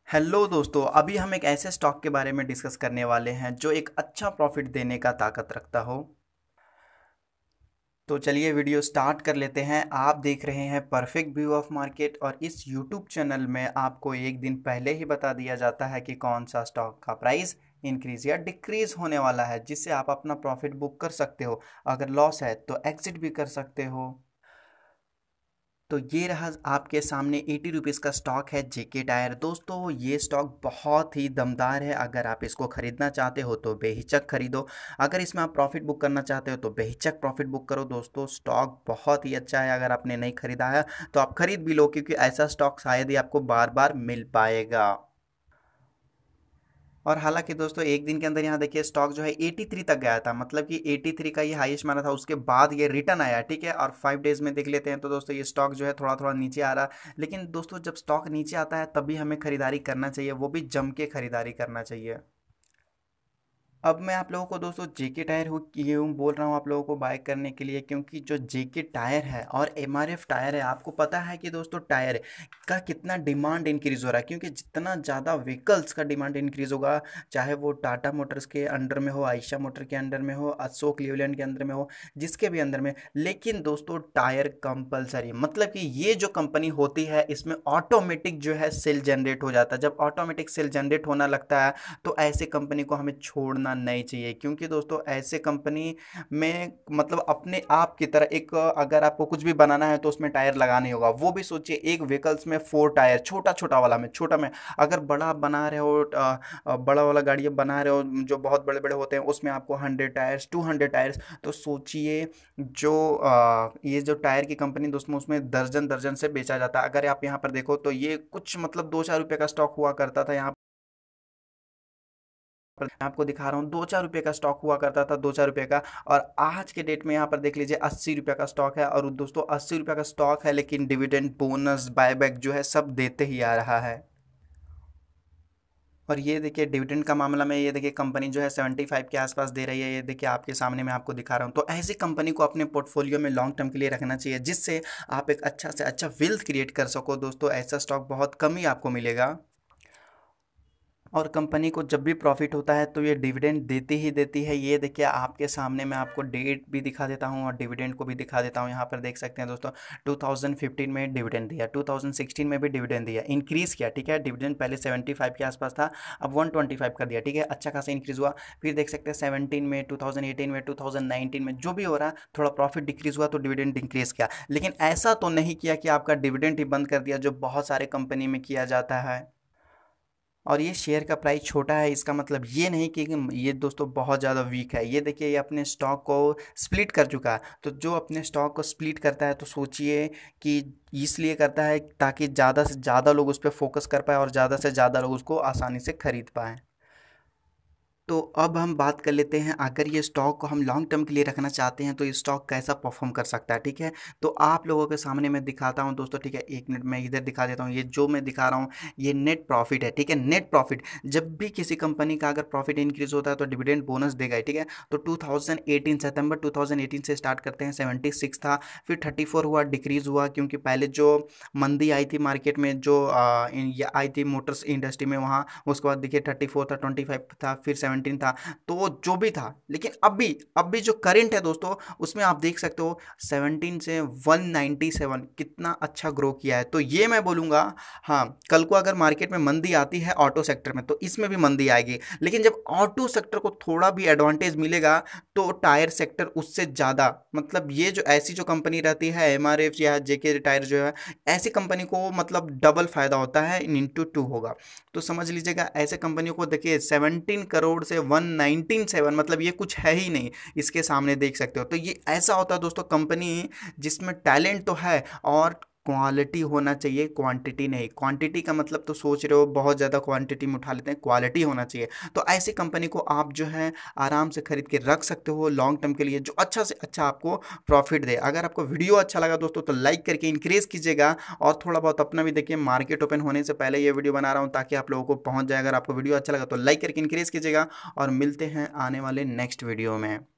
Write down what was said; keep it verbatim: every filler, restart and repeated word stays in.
Hello दोस्तों, अभी हम एक ऐसे स्टॉक के बारे में डिस्कस करने वाले हैं जो एक अच्छा प्रॉफिट देने का ताकत रखता हो। तो चलिए वीडियो स्टार्ट कर लेते हैं। आप देख रहे हैं परफेक्ट व्यू ऑफ मार्केट और इस यूट्यूब चैनल में आपको एक दिन पहले ही बता दिया जाता है कि कौन सा स्टॉक का प्राइस इंक्रीज या डिक्रीज होने वाला है, जिससे आप अपना प्रॉफिट बुक कर सकते हो। अगर लॉस है तो एग्जिट भी कर सकते हो। तो ये रहा आपके सामने एटी रुपीज़ का स्टॉक है जेके टायर। दोस्तों ये स्टॉक बहुत ही दमदार है। अगर आप इसको खरीदना चाहते हो तो बेहिचक खरीदो। अगर इसमें आप प्रॉफिट बुक करना चाहते हो तो बेहिचक प्रॉफिट बुक करो। दोस्तों स्टॉक बहुत ही अच्छा है। अगर आपने नहीं खरीदा है तो आप खरीद भी लो, क्योंकि ऐसा स्टॉक शायद ही आपको बार बार मिल पाएगा। और हालांकि दोस्तों एक दिन के अंदर यहाँ देखिए स्टॉक जो है तिरासी तक गया था, मतलब कि तिरासी का ये हाईएस्ट माना था। उसके बाद ये रिटर्न आया, ठीक है। और फाइव डेज में देख लेते हैं तो दोस्तों ये स्टॉक जो है थोड़ा थोड़ा नीचे आ रहा। लेकिन दोस्तों जब स्टॉक नीचे आता है तभी हमें खरीदारी करना चाहिए, वो भी जम के खरीदारी करना चाहिए। अब मैं आप लोगों को दोस्तों जेके टायर हूँ यूँ बोल रहा हूँ आप लोगों को बाय करने के लिए, क्योंकि जो जेके टायर है और एमआरएफ टायर है, आपको पता है कि दोस्तों टायर का कितना डिमांड इंक्रीज हो रहा है। क्योंकि जितना ज़्यादा व्हीकल्स का डिमांड इंक्रीज होगा, चाहे वो टाटा मोटर्स के अंडर में हो, आयशा मोटर के अंडर में हो, अशोक लीलैंड के अंदर में हो, जिसके भी अंदर में। लेकिन दोस्तों टायर कंपलसरी, मतलब कि ये जो कंपनी होती है इसमें ऑटोमेटिक जो है सेल जनरेट हो जाता है। जब ऑटोमेटिक सेल जनरेट होना लगता है तो ऐसे कंपनी को हमें छोड़ना नहीं चाहिए। क्योंकि दोस्तों ऐसे कंपनी में मतलब अपने आप की तरह एक, अगर आपको कुछ भी बनाना है तो उसमें टायर लगाना ही होगा। वो भी सोचिए एक व्हीकल्स में फोर टायर, छोटा छोटा वाला में, छोटा में। अगर बड़ा आप बना रहे हो, अ, अ, बड़ा वाला गाड़ी बना रहे हो जो बहुत बड़े बड़े होते हैं, उसमें आपको hundred tyres, two hundred tyres. तो सोचिए जो अ, ये जो टायर की कंपनी दोस्तों उसमें दर्जन दर्जन से बेचा जाता है। अगर आप यहाँ पर देखो तो ये कुछ मतलब दो चार रुपये का स्टॉक हुआ करता था। यहाँ पर मैं आपको दिखा रहा हूँ दो चार रुपये का स्टॉक हुआ करता था, दो चार रुपये का। और आज के डेट में यहाँ पर देख लीजिए अस्सी रुपये का स्टॉक है। और दोस्तों अस्सी रुपये का स्टॉक है, लेकिन डिविडेंड, बोनस, बायबैक जो है सब देते ही आ रहा है। और ये देखिए डिविडेंड का मामला में, ये देखिए कंपनी जो है सेवेंटी फाइव के आसपास दे रही है। ये देखिए आपके सामने मैं आपको दिखा रहा हूँ। तो ऐसी कंपनी को अपने पोर्टफोलियो में लॉन्ग टर्म के लिए रखना चाहिए, जिससे आप एक अच्छा से अच्छा वेल्थ क्रिएट कर सको। दोस्तों ऐसा स्टॉक बहुत कम ही आपको मिलेगा। और कंपनी को जब भी प्रॉफिट होता है तो ये डिविडेंड देती ही देती है। ये देखिए आपके सामने मैं आपको डेट भी दिखा देता हूँ और डिविडेंड को भी दिखा देता हूँ। यहाँ पर देख सकते हैं दोस्तों टू थाउजेंड फिफ्टीन में डिविडेंड दिया, टू थाउजेंड सिक्सटीन में भी डिविडेंड दिया, इंक्रीज़ किया, ठीक है। डिविडेंड पहले सेवेंटी फाइव के आसपास था, अब वन ट्वेंटी फाइव कर दिया, ठीक है। अच्छा खासा इंक्रीज़ हुआ। फिर देख सकते हैं सेवनटीन में, टू थाउजेंड एटीन में, टू थाउजेंड नाइनटीन में जो भी हो रहा, थोड़ा प्रॉफिट डिक्रीज़ हुआ तो डिविडेंड इंक्रीज़ किया। लेकिन ऐसा तो नहीं किया कि आपका डिविडेंड ही बंद कर दिया, जो बहुत सारे कंपनी में किया जाता है। और ये शेयर का प्राइस छोटा है, इसका मतलब ये नहीं कि ये दोस्तों बहुत ज़्यादा वीक है। ये देखिए ये अपने स्टॉक को स्प्लिट कर चुका है। तो जो अपने स्टॉक को स्प्लिट करता है तो सोचिए कि इसलिए करता है ताकि ज़्यादा से ज़्यादा लोग उस पर फोकस कर पाए और ज़्यादा से ज़्यादा लोग उसको आसानी से खरीद पाएँ। तो अब हम बात कर लेते हैं, अगर ये स्टॉक को हम लॉन्ग टर्म के लिए रखना चाहते हैं तो ये स्टॉक कैसा परफॉर्म कर सकता है, ठीक है। तो आप लोगों के सामने मैं दिखाता हूं दोस्तों, ठीक है। एक मिनट में इधर दिखा देता हूं। ये जो मैं दिखा रहा हूं ये नेट प्रॉफिट है, ठीक है। नेट प्रॉफिट, जब भी किसी कंपनी का अगर प्रॉफिट इंक्रीज होता है तो डिविडेंड बोनस देगा, ठीक है। तो टू थाउजेंड एटीन सितंबर टू थाउजेंड एटीन से स्टार्ट करते हैं, सेवेंटी सिक्स था, फिर थर्टी फोर हुआ, डिक्रीज हुआ क्योंकि पहले जो मंदी आई थी मार्केट में, जो आ, इन, ये आई थी मोटर्स इंडस्ट्री में, वहाँ उसके बाद देखिए थर्टी फोर था, ट्वेंटी फाइव था, फिर सेवनटीन था। तो वो जो भी था, लेकिन अभी अभी जो करंट है दोस्तों उसमें आप देख सकते हो सेवनटीन से वन नाइंटी सेवन कितना अच्छा ग्रो किया है। तो ये मैं बोलूँगा, हाँ कल को अगर मार्केट में मंदी आती है ऑटो सेक्टर में तो इसमें भी मंदी आएगी। लेकिन जब ऑटो सेक्टर को थोड़ा भी एडवांटेज मिलेगा तो टायर सेक्टर उससे ज़्यादा, मतलब ये जो ऐसी जो कंपनी रहती है एमआरएफ या जेके टायर जो है, ऐसी कंपनी को मतलब डबल फायदा होता है, इंटू टू होगा। तो समझ लीजिएगा ऐसे कंपनियों को देखिए सेवनटीन करोड़ से वन नाइनटीन सेवन, मतलब ये कुछ है ही नहीं इसके सामने, देख सकते हो। तो ये ऐसा होता है दोस्तों कंपनी जिसमें टैलेंट तो है और क्वालिटी होना चाहिए, क्वांटिटी नहीं। क्वांटिटी का मतलब तो सोच रहे हो बहुत ज़्यादा क्वांटिटी में उठा लेते हैं, क्वालिटी होना चाहिए। तो ऐसी कंपनी को आप जो है आराम से खरीद के रख सकते हो लॉन्ग टर्म के लिए, जो अच्छा से अच्छा आपको प्रॉफिट दे। अगर आपको वीडियो अच्छा लगा दोस्तों तो लाइक करके इंक्रेज कीजिएगा और थोड़ा बहुत अपना भी देखिए। मार्केट ओपन होने से पहले ये वीडियो बना रहा हूँ ताकि आप लोगों को पहुँच जाए। अगर आपको वीडियो अच्छा लगा तो लाइक करके इंक्रेज कीजिएगा और मिलते हैं आने वाले नेक्स्ट वीडियो में।